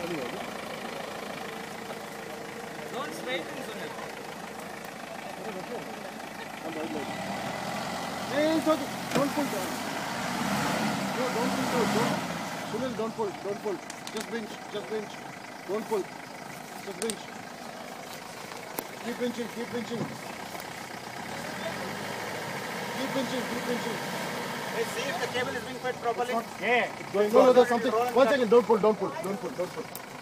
Don't straighten, Sunil. Hey, don't pull down. No, don't pull down. Sunil, don't pull. Just bench. Don't pull. Just bench. Keep benching. Keep benching. Hey, see if the cable is being fed properly. No, there's something. 1 second, don't pull.